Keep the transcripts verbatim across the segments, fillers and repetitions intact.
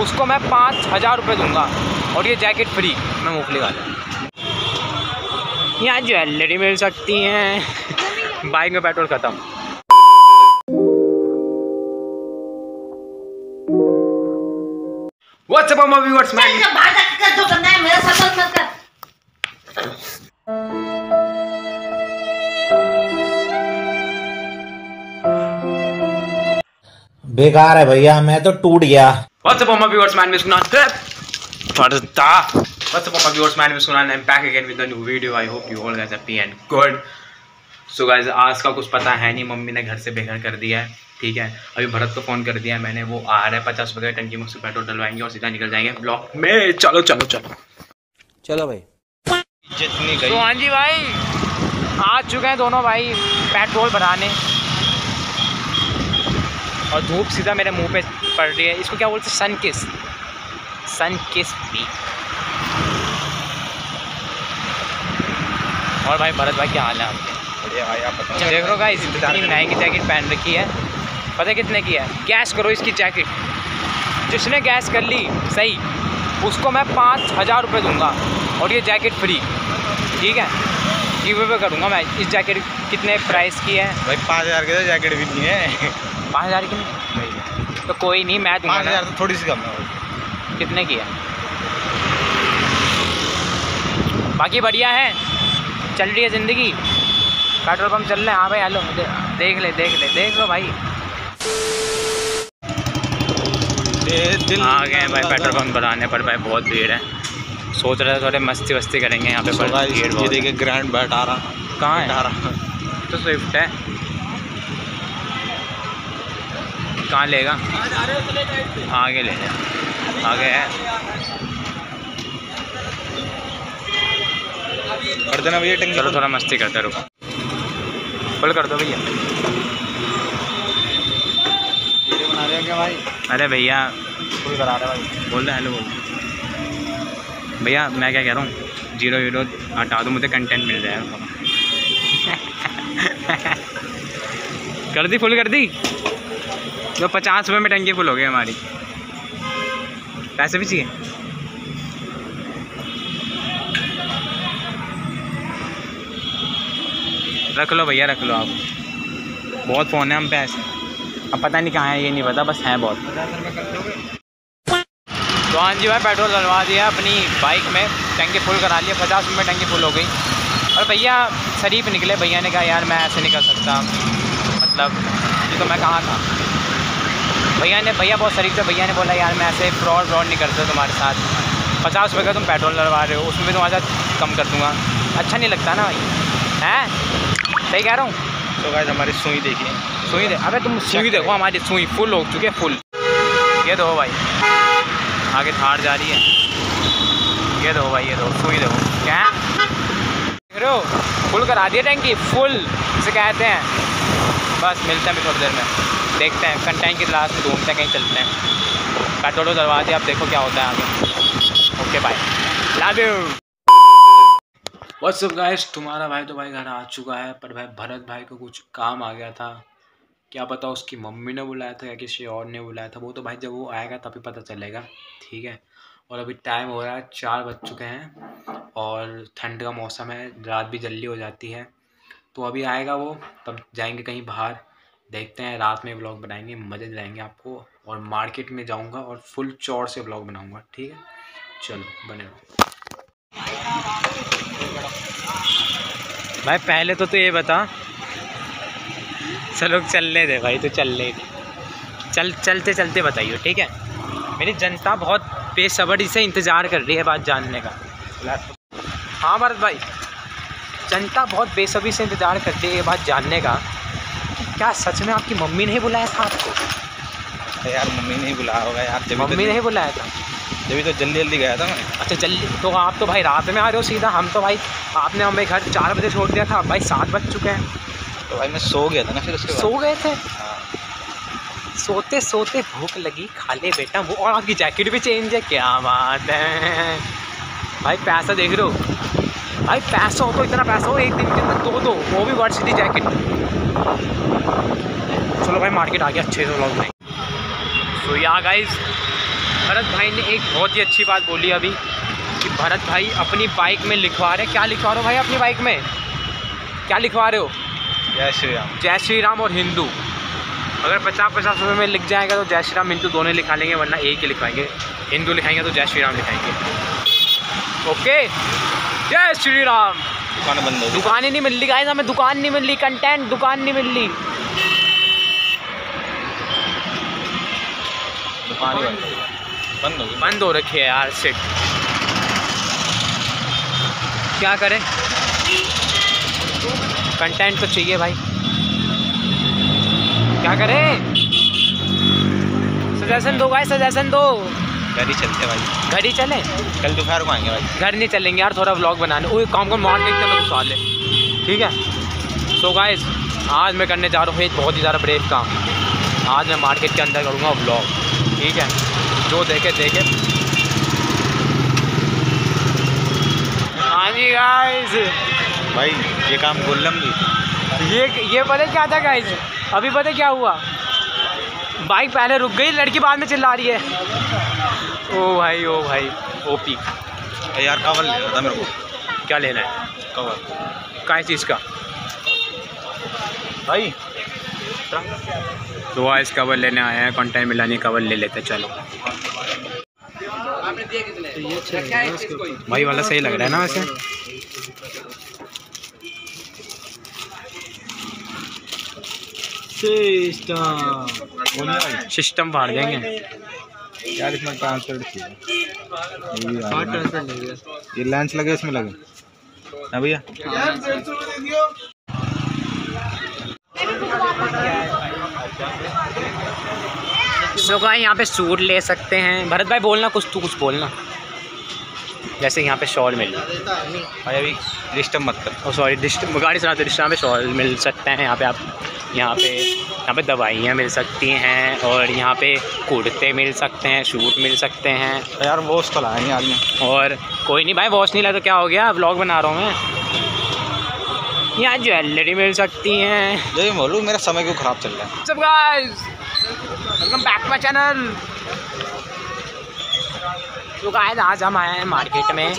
उसको मैं पाँच हज़ार रुपये दूँगा और ये जैकेट फ्री। मैं मूँगफली खा लूँ। यहाँ ज्वेलरी मिल सकती हैं। बाइक में पेट्रोल ख़त्म। What's up my viewers man? बेकार है भैया, मैं तो टूट गया। What's up my viewers man? What's up my viewers man? I'm back again with a new video. I hope you all guys are happy and good. So guys, आज का कुछ पता है नहीं, मम्मी ने घर से बेघर कर दिया है। ठीक है, अभी भरत को फ़ोन कर दिया है मैंने, वो आ रहा है। पचास रुपये का टंकी में से पेट्रोल डलवाएंगे और सीधा निकल जाएंगे ब्लॉक में। चलो चलो चलो चलो भाई। जितनी गई तो हाँ जी भाई, आ चुके हैं दोनों भाई पेट्रोल भराने और धूप सीधा मेरे मुंह पे पड़ रही है। इसको क्या बोलते हैं? सन किस। सन किस भी। और भाई भरत भाई क्या हाल है आपके? बढ़िया भाई, आप बताओ। देख लो गाइस, इतनी महंगी जैकेट पहन रखी है। पता है कितने की है? गैस करो इसकी जैकेट। जिसने गैस कर ली सही, उसको मैं पाँच हज़ार रुपये दूँगा और ये जैकेट फ्री। ठीक है, गिव अवे करूँगा मैं। इस जैकेट कितने प्राइस की है भाई? पाँच हज़ार की तो जैकेट भी नहीं है। पाँच हज़ार की नहीं तो कोई नहीं, मैं दूँगा। पाँच हज़ार तो थोड़ी सी कम है। कितने की है? बाकी बढ़िया है, चल रही है ज़िंदगी। पेट्रोल पंप चल रहे हैं। हाँ भाई हेलो, दे, देख ले देख ले देख लो भाई। आ गए भाई पेट्रोल पंप बनाने पर। भाई बहुत भीड़ है। सोच रहे थे थोड़े मस्ती वस्ती करेंगे यहाँ पे, पर भीड़ बहुत। देखिए ग्रैंड बैठारा कहाँ है? तो स्विफ्ट है। कहाँ लेगा? आगे ले जा, आगे है। कर देना भैया टंकी। चलो थोड़ा मस्ती करते रुको। फुल कर दो भैया। वीडियो बना रहे हो क्या भाई? अरे भैया फुल करा रहे भाई। बोल रहे हेलो बोल। भैया मैं क्या कह रहा हूँ, जीरो वीरो हटा दो, मुझे कंटेंट मिल जाएगा। कर दी फुल कर दी। तो पचास रुपये में टंकी फुल हो गई हमारी। पैसे भी चाहिए? रख लो भैया रख लो। आप बहुत फ़ोन है हम पे ऐसे, अब पता नहीं कहाँ है ये नहीं पता, बस हैं बहुत। तो हाँ जी भाई, पेट्रोल डलवा दिया अपनी बाइक में, टंकी फुल करा लिया। पचास रुपये टंकी फुल हो गई। और भैया शरीफ निकले। भैया ने कहा यार मैं ऐसे नहीं कर सकता, मतलब ये तो मैं कहाँ था। भैया ने भैया बहुत शरीफ थे। भैया ने बोला यार मैं ऐसे फ्रॉड फ्रॉड नहीं करता तुम्हारे साथ। पचास रुपये का तुम पेट्रोल डलवा रहे हो, उसमें भी तुम्हारे साथ कम कर दूँगा। अच्छा नहीं लगता ना भाई, हैं? सही कह रहा हूँ। तो गाइस हमारी सुई देखिए, सुई दे। अबे तुम सुई देखो, हमारी सुई फुल हो चुकी है फुल। ये दो भाई, आगे थार जा रही है। ये दो भाई, ये दो सुई देखो। क्या देख रहे हो? फुल करा दिया टैंकी फुल, इसे कहते हैं। बस मिलते हैं अभी थोड़ी देर में, देखते हैं कंटेंट की तलाश में ढूंढते हैं, कहीं चलते हैं। पेट्रोल डलवा दिया, अब देखो क्या होता है आगे। Okay bye, love you. What's up guys, तुम्हारा भाई तो भाई घर आ चुका है, पर भाई भरत भाई को कुछ काम आ गया था। क्या पता उसकी मम्मी ने बुलाया था या किसी और ने बुलाया था, वो तो भाई जब वो आएगा तभी पता चलेगा। ठीक है, और अभी टाइम हो रहा है, चार बज चुके हैं और ठंड का मौसम है, रात भी जल्दी हो जाती है। तो अभी आएगा वो, तब जाएंगे कहीं बाहर, देखते हैं। रात में व्लॉग बनाएंगे, मज़े दिलाएंगे आपको। और मार्केट में जाऊँगा और फुल चौड़ से व्लॉग बनाऊँगा। ठीक है, चलो बने रहो। भाई पहले तो तू ये बता, चलो चलने दे भाई, तो चलने दे। चल चलते चलते बताइए। ठीक है, मेरी जनता बहुत बेसब्री से इंतज़ार कर रही है बात जानने का। हाँ भरत भाई, जनता बहुत बेसब्री से इंतज़ार कर रही है बात जानने का। क्या सच में आपकी मम्मी ने ही बुलाया था आपको? यार मम्मी ने ही बुलाया होगा यार। मम्मी ने ही बुलाया था, जब तो जल्दी जल्दी गया था मैं। अच्छा जल्दी, तो आप तो भाई रात में आ रहे हो सीधा। हम तो भाई आपने हमें घर चार बजे छोड़ दिया था, भाई सात बज चुके हैं। तो भाई मैं सो गया था ना, फिर उसके बाद। सो गए थे? हाँ। सोते सोते भूख लगी, खा ले बेटा। वो और आपकी जैकेट भी चेंज है, क्या बात है भाई। पैसा देख रहे हो भाई, पैसा हो तो इतना पैसा हो, एक दिन के अंदर दो दो, वो भी वर्ड सिटी जैकेट। चलो भाई मार्केट आ गया, अच्छे से लोग भाई। सो या गाइस, भरत भाई ने एक बहुत ही अच्छी बात बोली अभी कि भरत भाई अपनी बाइक में लिखवा रहे, क्या लिखवा रहे हो भाई अपनी बाइक में, क्या लिखवा रहे हो? जय श्री राम। जय श्री राम और हिंदू। अगर पचास पचास रुपये में लिख जाएगा तो जय श्री राम हिंदू दोनों लिखा लेंगे, वरना एक ही लिखवाएंगे। हिंदू लिखाएंगे तो जय श्री राम लिखाएंगे। ओके, जय श्री राम। दुकान बंद हो गई, दुकान ही नहीं मिल रही गाइस, हमें दुकान नहीं मिल रही, कंटेंट दुकान नहीं मिल रही। दुकान ही बंद हो गई, बंद हो रखी है यार। सिट, क्या करें, कंटेंट तो चाहिए भाई, क्या करें? सजेशन दो भाई, सजेशन दो। घर ही चलते भाई, घर ही चलें? कल दोपहर को आएंगे भाई। घर नहीं चलेंगे यार, थोड़ा व्लॉग बनाने। ओए काम को मार के चलो घुसा ले, ठीक है? सो गाइस, आज मैं करने जा रहा हूँ एक बहुत ही ज़्यादा ब्रेव काम। आज मैं मार्केट के अंदर करूँगा व्लॉग, ठीक है? जो देखे देखे। हाँ जी गाइस, भाई ये काम गोल्लम भी, ये ये पता क्या था गाइस? अभी पता क्या हुआ? बाइक पहले रुक गई, लड़की बाद में चिल्ला रही है। ओ भाई ओ भाई ओपी। यार कवर ले रहा था मेरे को। क्या लेना है? कवर क्या चीज़ का भाई? तो आज कवर लेने आए हैं, कंटेंट मिलाने कवर ले लेते चलो। भाई वाला सही लग रहा है ना वैसे? सिस्टम सिस्टम फाड़ देंगे यार, इसमें ट्रांसफर ये लेंस लगे, इसमें लगे ना भैया। सो गाइस, यहाँ पे सूट ले सकते हैं। भरत भाई बोलना कुछ, तू कुछ बोलना। जैसे यहाँ पे शॉल मिल, भाई अभी डिस्टर्ब मत कर। ओ सॉरी, डिस्टर्ब गाड़ी चलाते डिस्टर्ब। यहाँ पे शॉल मिल सकते हैं, यहाँ पे आप यहाँ पे यहाँ पे दवाइयाँ मिल सकती हैं, और यहाँ पे कुर्ते मिल सकते हैं, सूट मिल सकते हैं। यार वॉश तो लाया नहीं आज में। और कोई नहीं भाई, वॉश नहीं लाया तो क्या हो गया, व्लॉग बना रहा हूँ मैं। यहाँ ज्वेलरी मिल सकती हैं। यही बोलूँ, मेरा समय क्यों ख़राब चल रहा है। सब guys, welcome back to my channel. तो गाइस, आज हम आए हैं मार्केट में।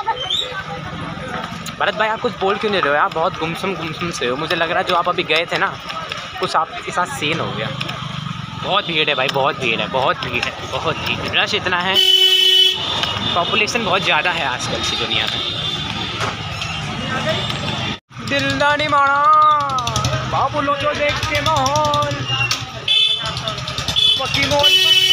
भरत भाई आप कुछ बोल क्यों नहीं रहे हो? आप बहुत गुमसुम गुमसुम से हो। मुझे लग रहा है जो आप अभी गए थे ना, कुछ आपके साथ सीन हो गया। बहुत भीड़ है भाई, बहुत भीड़ है, बहुत भीड़ है, बहुत भीड़। रश इतना है, पॉपुलेशन बहुत ज़्यादा है आजकल की दुनिया में। दिलदानी माना बाबू लो जो देख के माहौल पकी मोल।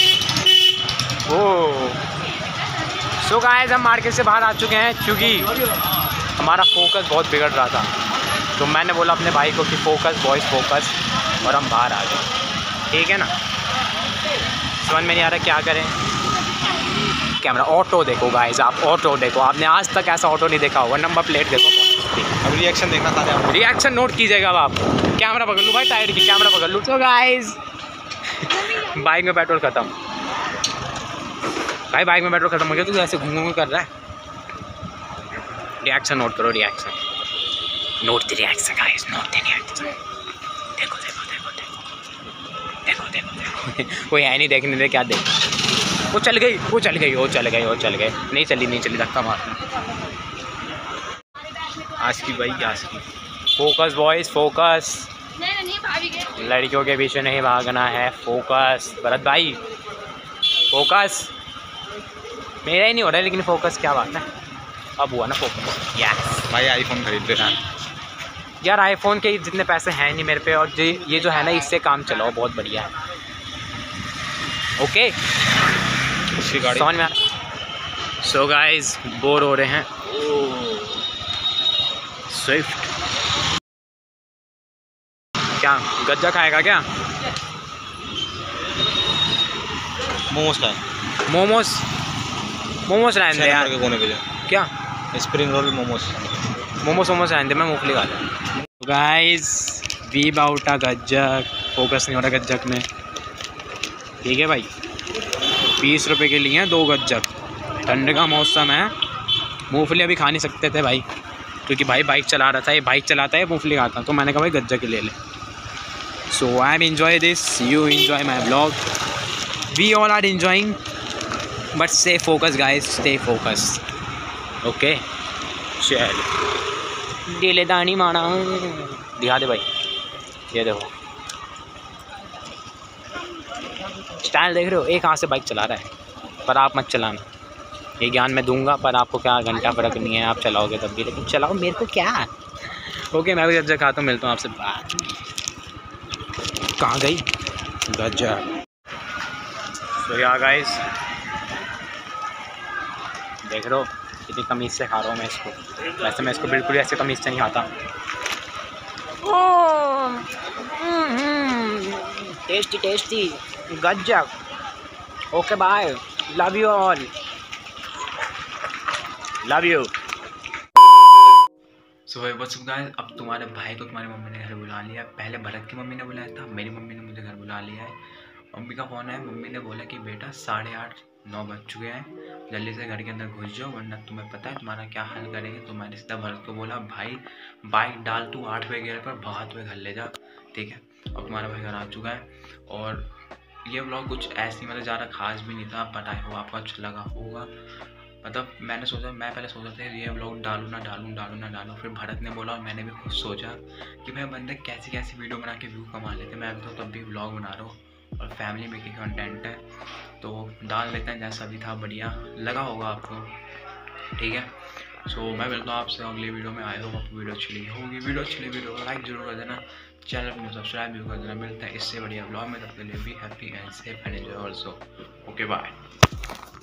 ओ सो गाइस, हम मार्केट से बाहर आ चुके हैं क्योंकि हमारा फोकस बहुत बिगड़ रहा था। तो मैंने बोला अपने भाई को कि फोकस बॉयज़ फोकस, और हम बाहर आ गए, ठीक है ना? समझ में नहीं आ रहा क्या करें। कैमरा ऑटो देखो गाइस, आप ऑटो देखो। आपने आज तक ऐसा ऑटो नहीं देखा होगा। नंबर प्लेट देखो, अब रिएक्शन देखना था। रिएक्शन नोट कीजिएगा। अब आप कैमरा पकड़ लूँ भाई, टायर की कैमरा पकड़ लूँ। तो गाइस, बाइक में पेट्रोल ख़त्म भाई, बाइक में पेट्रोल ख़त्म हो गया। तो ऐसे घूम घूम कर रहा है। रिएक्शन नोट करो, reaction note the reaction guys, note the reaction. देखो देखो देखो देखो देखो देखो देखो कोई है नहीं देखने दे, क्या देख। वो चल गई, वो चल गई, वो चल गई, वो चल गए। नहीं चली, नहीं चली, धक्का मार। आज की भाई, आज की फोकस बॉयज़ फोकस, लड़कियों के पीछे नहीं भागना है। फोकस भरत भाई, फोकस। मेरा ही नहीं हो रहा है लेकिन फोकस, क्या बात है। अब हुआ ना फोकस। यस भाई, आईफोन खरीद लेना यार। आईफोन के जितने पैसे हैं नहीं मेरे पे, और जो ये जो है ना, इससे काम चलाओ, बहुत बढ़िया है। ओके, उसकी गाड़ी समझ में आ रहा। सो गाइस, बोर हो रहे हैं। स्विफ्ट क्या गज्जा खाएगा क्या? मोमोज का मोमोज मोमोज लाए थे यार। के कोने पे क्या स्प्रिंग रोल मोमोज मोमोज मोमोज लाए थे, मैं मूंगफली खा रहा। गाइस, वी बाउटा गज्जक, फोकस नहीं हो रहा गज्जक में, ठीक है भाई। बीस रुपए के लिए दो गज्जक। ठंड का मौसम है, मूंगफली अभी खा नहीं सकते थे भाई, क्योंकि भाई बाइक चला रहा था। ये बाइक चलाता है, मूंगफली खाता। तो मैंने कहा भाई गज्जक ही ले ले। So I am enjoy this, you enjoy my blog, we all are enjoying. But stay focus guys, stay focus. Okay चल दिले दानी माना दिखा दे भाई, ये देखो स्टाइल देख रहे हो, एक हाथ से बाइक चला रहा है पर आप मत चलाना, ये ज्ञान मैं दूंगा पर आपको क्या घंटा फर्क नहीं है, आप चलाओगे तब भी, लेकिन चलाओ मेरे को क्या। ओके मैं भी जब जब खाता हूँ मिलता हूँ आपसे बात। कहाँ गई गजब। सो या गाइस देख रहे हो कितनी कमीज से खा रहा हूँ मैं इसको, वैसे मैं इसको बिल्कुल ऐसे कमीज से नहीं खाता। टेस्टी टेस्टी गजब। Okay bye, love you all, love you. So what's up guys, अब तुम्हारे भाई को तुम्हारी मम्मी ने घर बुला लिया। पहले भरत की मम्मी ने बुलाया था, मेरी मम्मी ने मुझे घर बुला लिया है। मम्मी का फ़ोन है, मम्मी ने बोला कि बेटा साढ़े आठ नौ बज चुके हैं, जल्दी से घर के अंदर घुस जाओ वरना तुम्हें पता है तुम्हारा क्या हाल करेंगे। तो मैंने सीधा भरत को बोला भाई बाइक डाल तू आठवें गियर पर, भगाते हुए घर ले जा, ठीक है। अब तुम्हारा भाई घर आ चुका है और ये व्लॉग कुछ ऐसी मतलब ज़्यादा खास भी नहीं था, पता है वो आपको अच्छा लगा होगा। मतलब मैंने सोचा, मैं पहले सोचा था ये व्लॉग डालूँ ना डालूँ डालूँ ना डालूँ, फिर भरत ने बोला और मैंने भी खुद सोचा कि भाई बंदे कैसी कैसी वीडियो बना के व्यू कमा लेते। मैं तो तब भी व्लॉग बना रहा हूँ और फैमिली मेकिंग कंटेंट है तो डाल लेते हैं, जैसा भी था बढ़िया लगा होगा आपको, ठीक है। सो so, मैं मिलता हूँ आपसे अगली वीडियो में। आई होप आपको वीडियो अच्छी लगी होगी, वीडियो अच्छी लगी वीडियो को लाइक जरूर कर देना, चैनल को सब्सक्राइब भी कर देना। मिलता है इससे बढ़िया व्लॉग में, तब के लिए भी happy and safe and enjoy also. Okay bye.